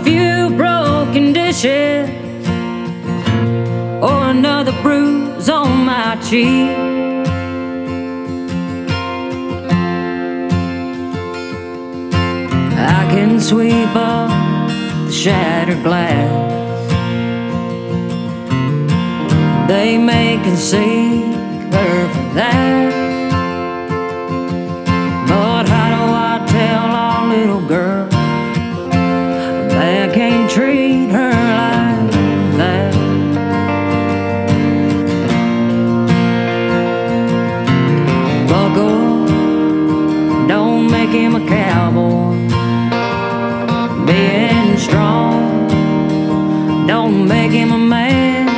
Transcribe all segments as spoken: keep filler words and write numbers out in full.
few broken dishes or another bruise on my cheek. I can sweep up the shattered glass. They may concede her for that, but how do I tell our little girl they can't treat her like that? Buckle, don't make him a cowboy. Being strong, don't make him a man.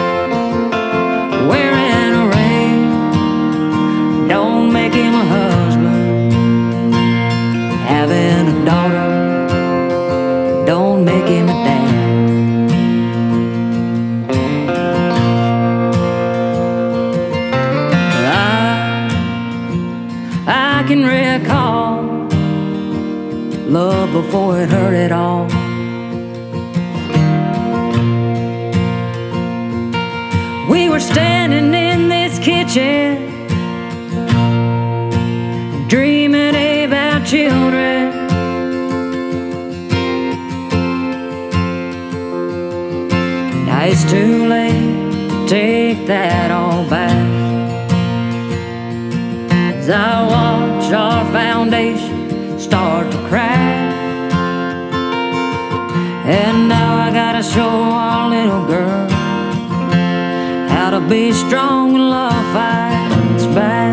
Wearing a ring, don't make him a husband. Having a daughter, don't make him a dad. I, I can recall love before it hurt at all. We were standing in this kitchen, dreaming about children. Now it's too late to take that all back. As I watch our foundation start to crack, and now I gotta show our little girl how to be strong when love fights back.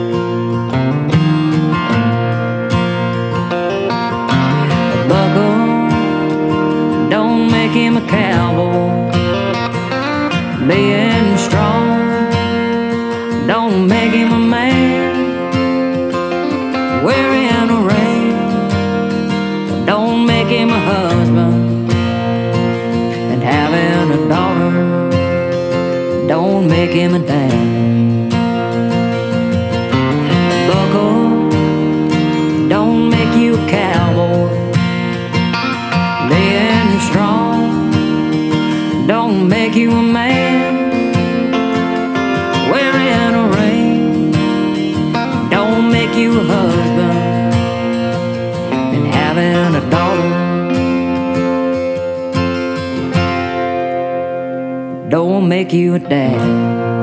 Buckle, don't make him a cowboy. Being strong, don't make him a man. Wearing a ring, don't make him a husband. And having a daughter, don't make him a dad. Buckle, don't make you a cowboy. Being strong, don't make you a man. Wearing a ring, don't make you a husband. And having a daughter, don't make you a dad.